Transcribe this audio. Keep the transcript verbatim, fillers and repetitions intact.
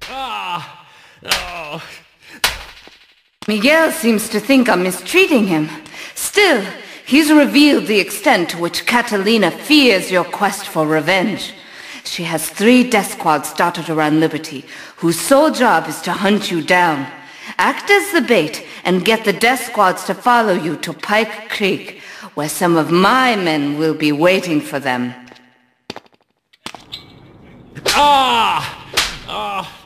Ah! Oh! Miguel seems to think I'm mistreating him. Still, he's revealed the extent to which Catalina fears your quest for revenge. She has three death squads dotted around Liberty, whose sole job is to hunt you down. Act as the bait and get the death squads to follow you to Pike Creek, where some of my men will be waiting for them. Ah! Ah!